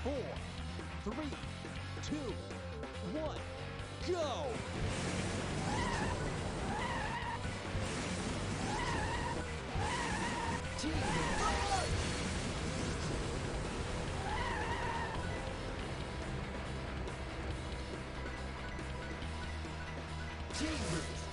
4, 3, 2, 1, go! Team Boost!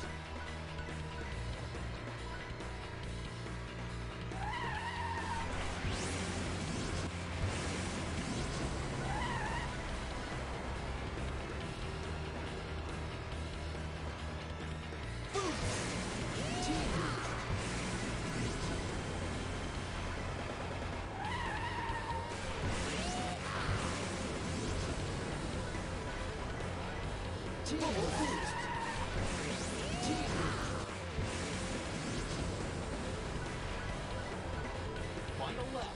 Final lap.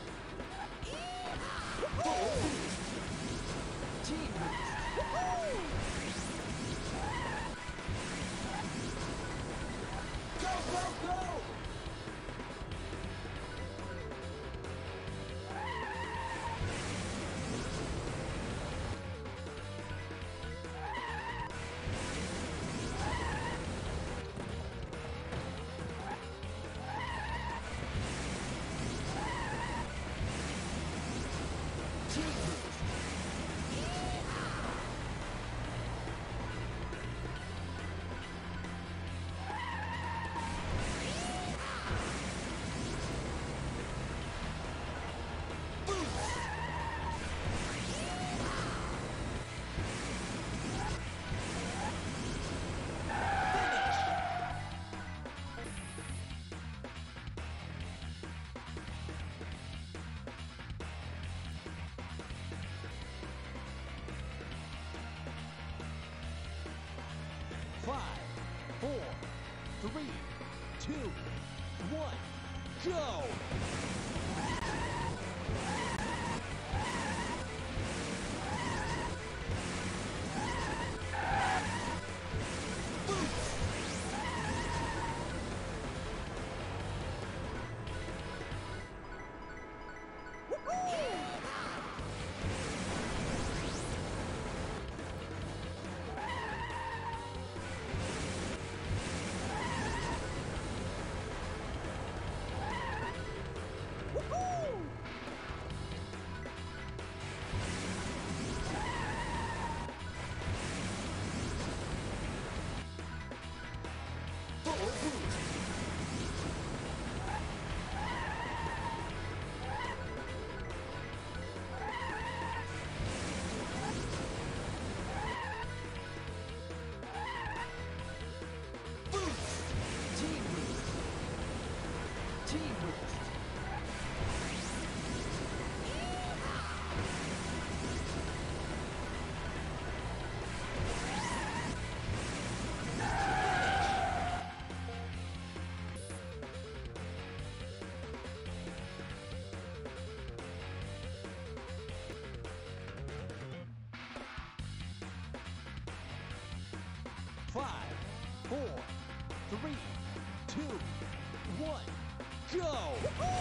Full boost. Team boost. Go, go, go! Five, 4, 3, 2, 1, go! Five, 4, 3, 2, 1, go!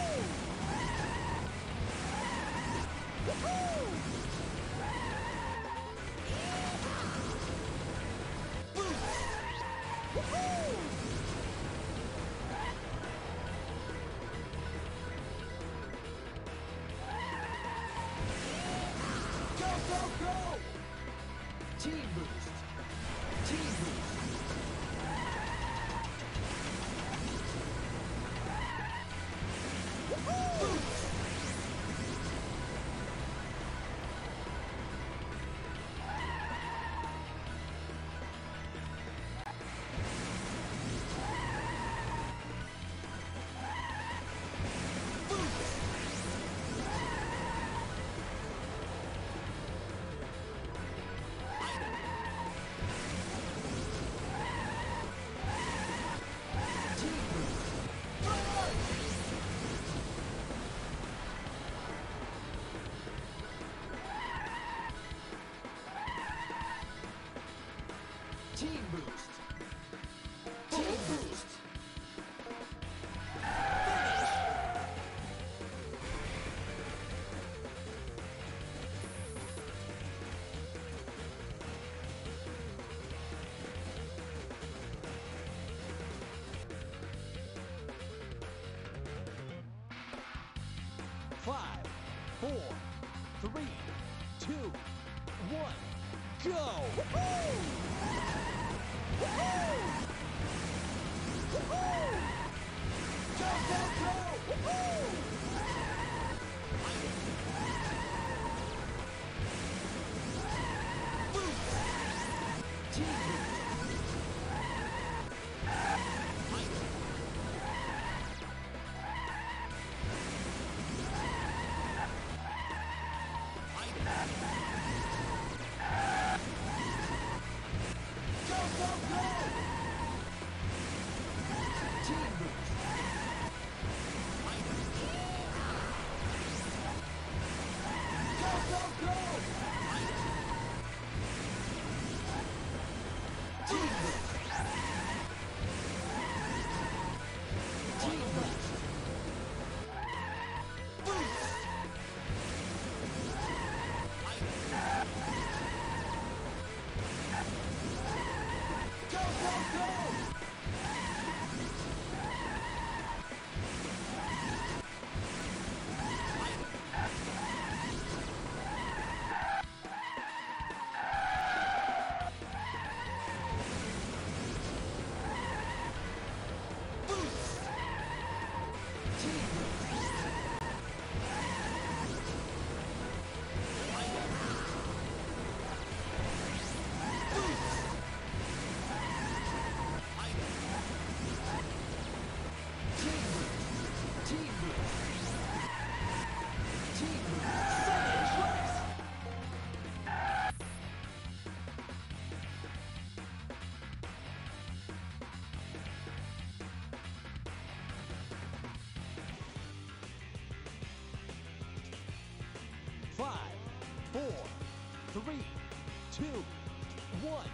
Go, go, go! Team boost! Team boost! 5, 4, 3, 2, 1, go! Woohoo! Woohoo! Woohoo! Go, go, go! Woohoo! Team boost. Go, go, go! Team boost. Go, go, go! Team boost. Team boost. Boost. Go, go, go! Boost. Team boost. Team boost. Team boost. Team boost. Finish race. Five, 4, 3, 2, 1,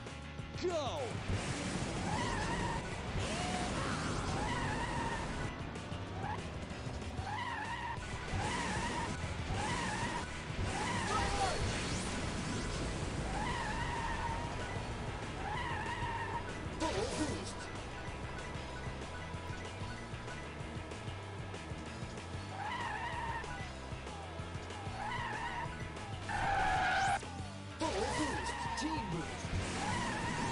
go! Full boost. Full boost. Team boost.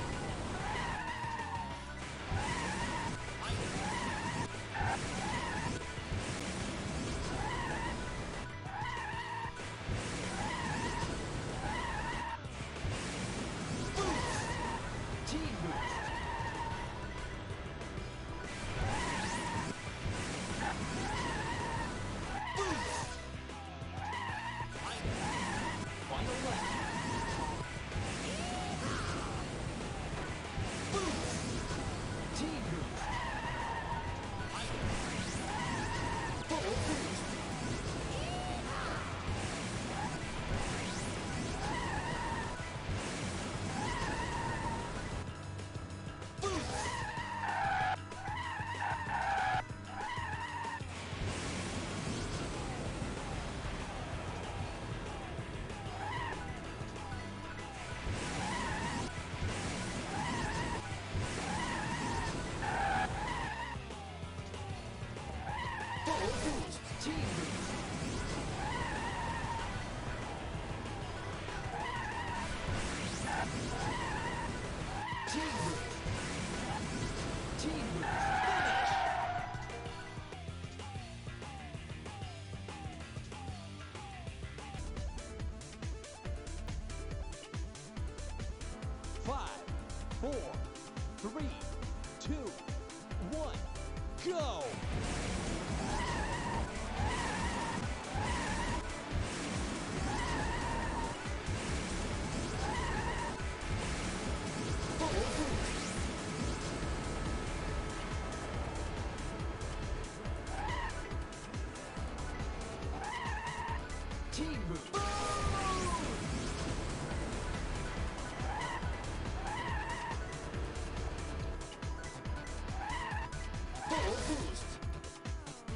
Boost. Team boost. Boost. Final lap. Boost. Team boost. Full boost. Boost. Full boost. Team boost. Team boost. Team boost. Finish. Five, 4, 3, 2, 1, go! Full boost. Team boost. Full boost.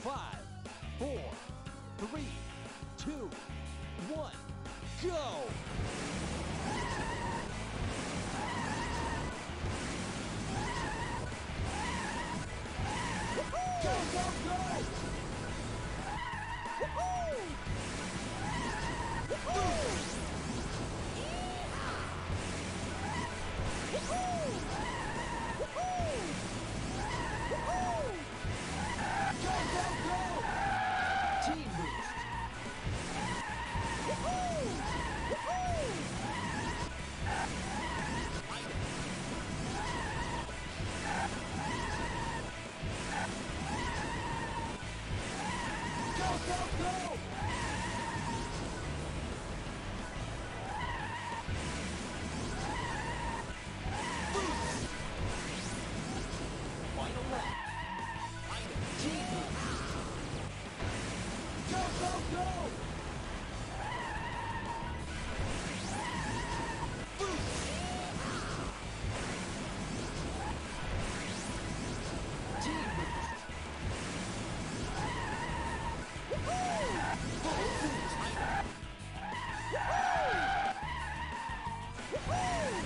5, 4, 3, 2, 1, go! Go, go, go! Woohoo! Woohoo! Woohoo! Woohoo! Woohoo! Go, go, go! Team boost. Woohoo! Woohoo! Go, go, go! Final lap. Team boost. Go, go, go! Team boost. Full boost! Woohoo! Woohoo!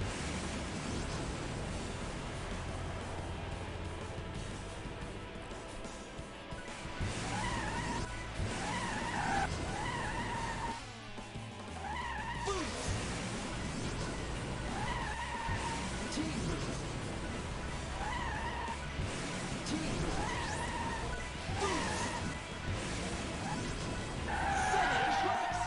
Team boost. Team boost. Finish race.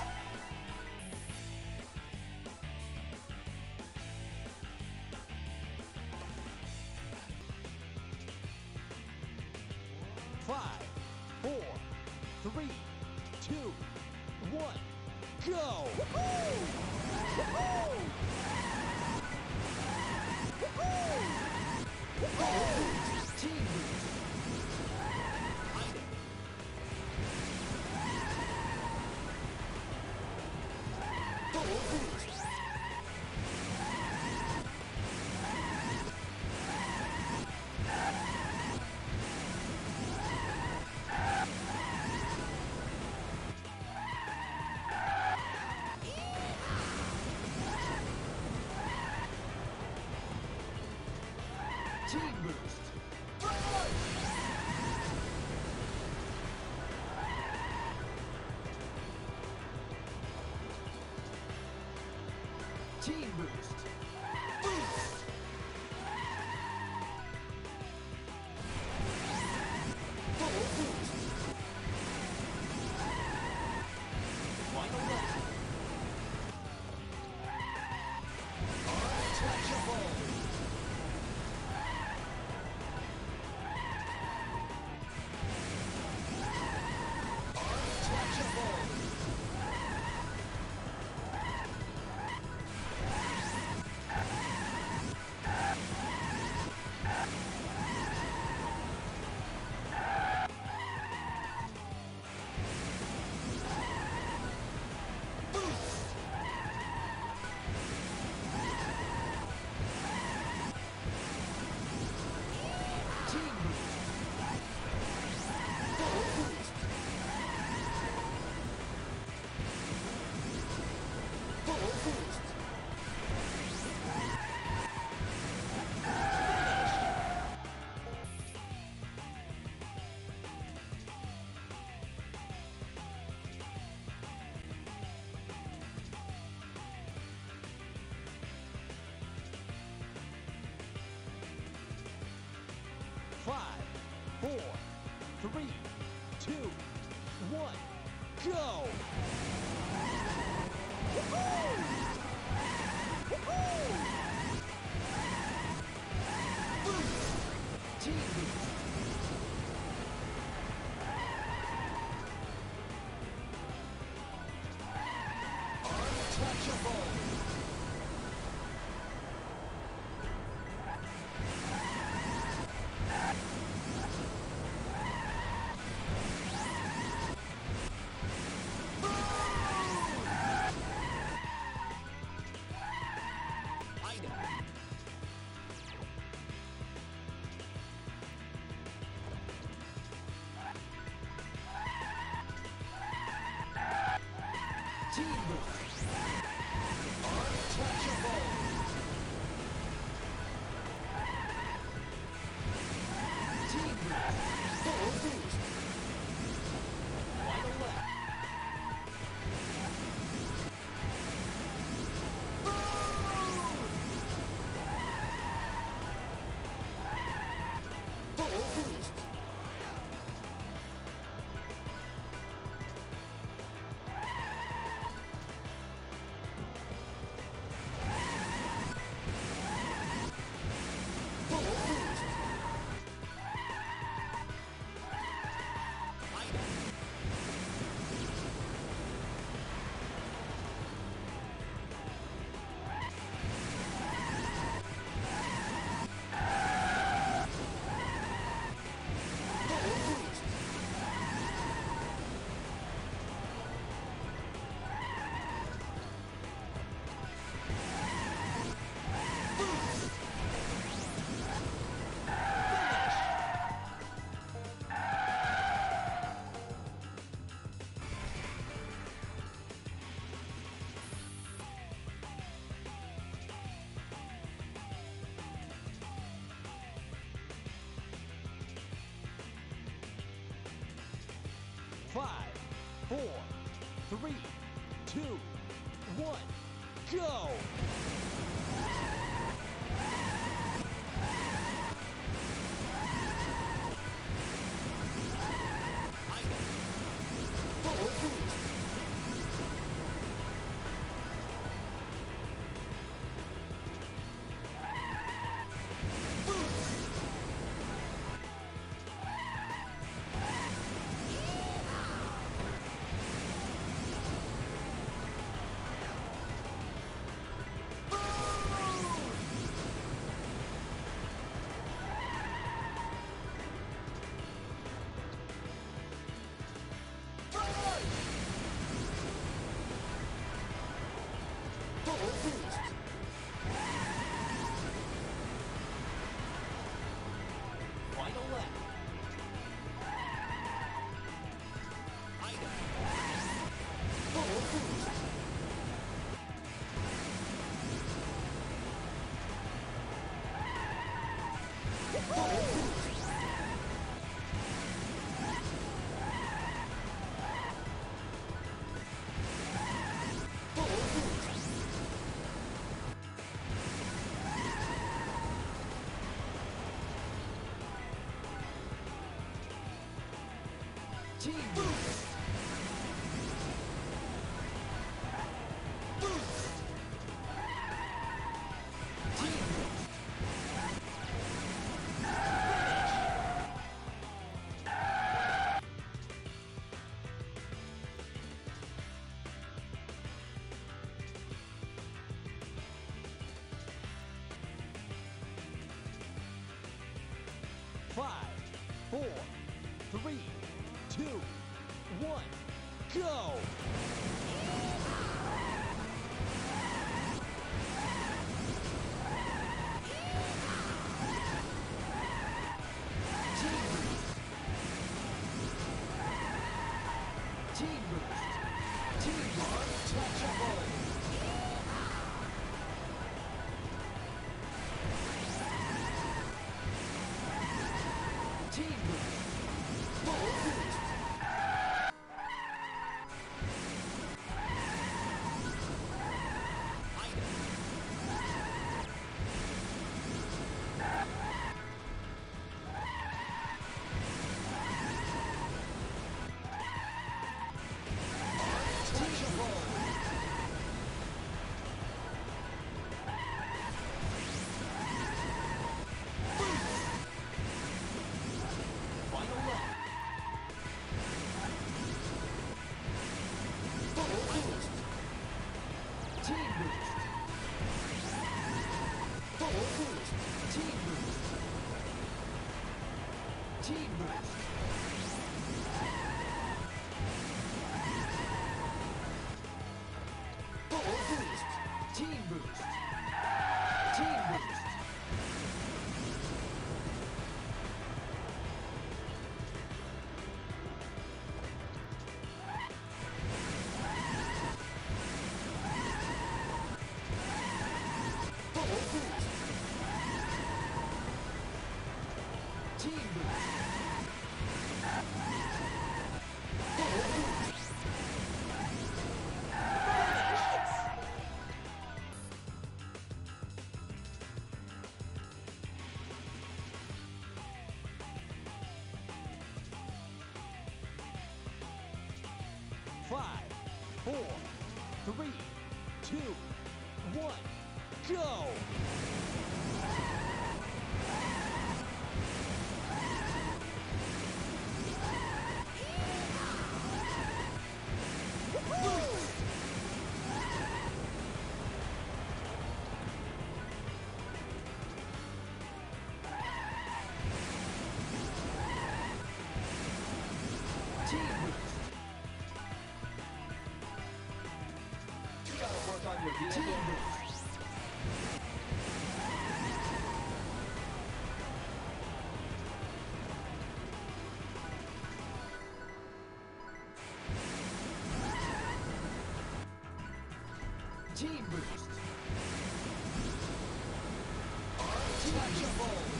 Five, 4, 3, 2, 1, go! Woohoo! Woohoo! Woohoo! Team boost. Full boost! Team boost. Team boost. Boost! Full boost! Final lap. Untouchable. Untouchable. Team boost. Full boost! Full boost! Five, 4, 3, 2, 1, go! Woohoo! Woohoo! Team boost. Untouchable. 4, 3, 2, 1, go! Final lap. Team boost. Boost. Team boost. Finish. 5, 4, 3, 2, 1, go! Team boost. Team untouchable. Team boost. Full boost. Team boost. Full boost. Team boost. Team boost. Full boost. Team boost. Team boost. Team boost. Five, 4, 3, 2, 1, go! Team boost. You gotta work on your Team vehicle. boost. Team boost. Untouchable.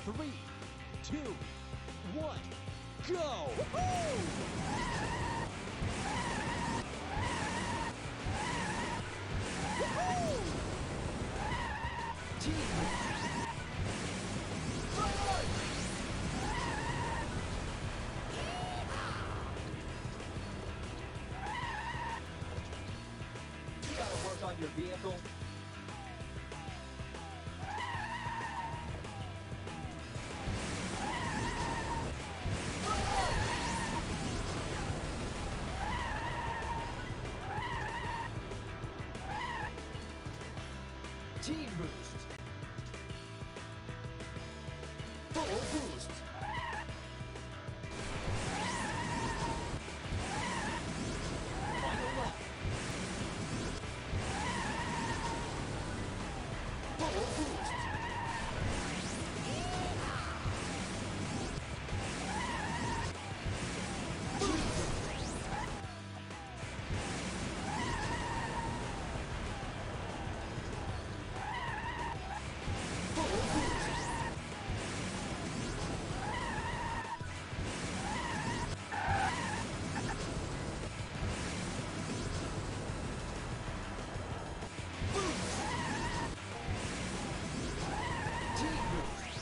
3, 2, 1, go! Team boost. You gotta work on your vehicle. Team boost. Full boost. Final lap. Full boost. Team boost.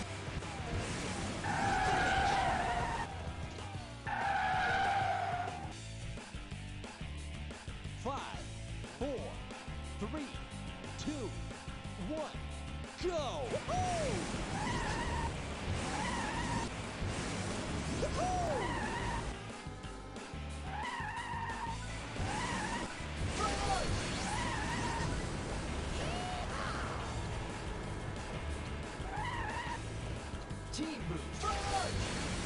5, 4, 3, 2, 1, go! Team boost.